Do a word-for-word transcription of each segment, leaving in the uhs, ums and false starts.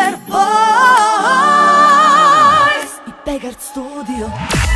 Super Boys i Begard Studio.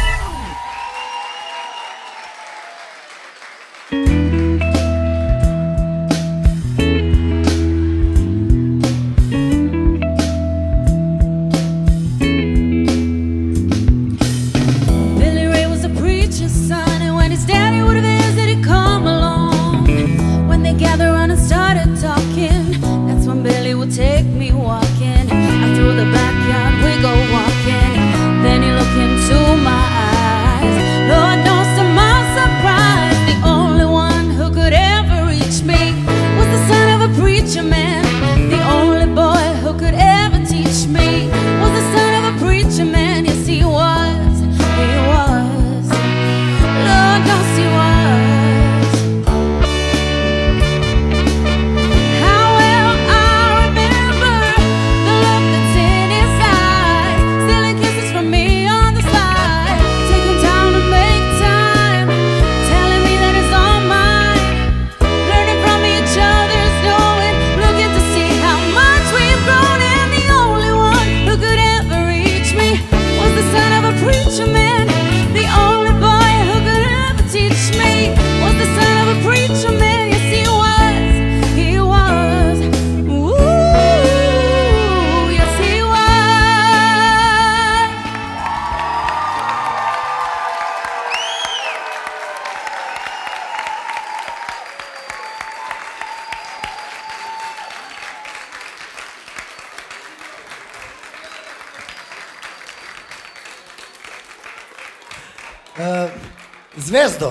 Gather around and started talking. That's when Billy would take me walking. Out through the backyard we go walking. Then he looked into my eyes. Lord knows to my surprise, the only one who could ever reach me was the son of a preacher man. The only boy who could ever teach me was the son of a preacher man. Yes, he was, he was. Lord knows he was. Zvezdo!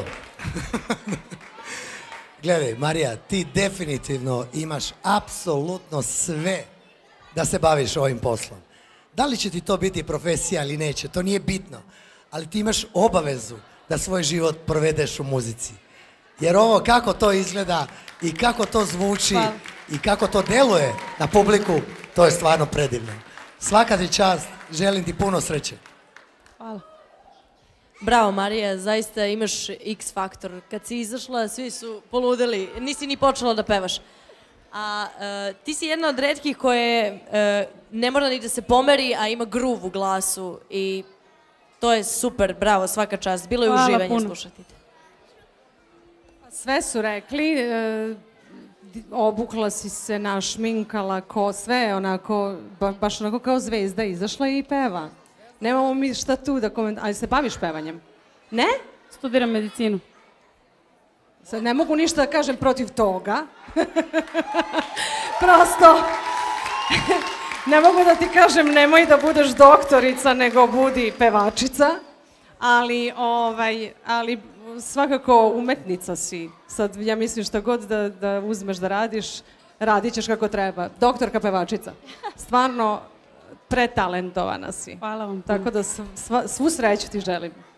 Gledaj, Marija, ti definitivno imaš apsolutno sve da se baviš ovim poslom. Da li će ti to biti profesija ili neće, to nije bitno, ali ti imaš obavezu da svoj život provedeš u muzici. Jer ovo kako to izgleda i kako to zvuči i kako to deluje na publiku, to je stvarno predivno. Svaka ti čast, želim ti puno sreće. Hvala. Bravo Marija, zaista imaš X faktor. Kad si izašla, svi su poludeli, nisi ni počela da pevaš. A ti si jedna od retkih koje ne mora ni da se pomeri, a ima gruv u glasu i to je super, bravo, svaka čast. Bilo je uživanje slušati te. Sve su rekli, obukla si se, našminkala, ko sve, onako, baš onako kao zvezda izašla i peva. Nemamo mi šta tu da komentar... Ali se baviš pevanjem? Ne? Studiram medicinu. Sad ne mogu ništa da kažem protiv toga. Prosto... Ne mogu da ti kažem nemoj da budeš doktorica, nego budi pevačica. Ali, ovaj, ali svakako umetnica si. Sad ja mislim šta god da, da uzmeš da radiš, radit ćeš kako treba. Doktorka pevačica. Stvarno... Pretalentovana si. Hvala vam. Tako da svu sreću ti želim.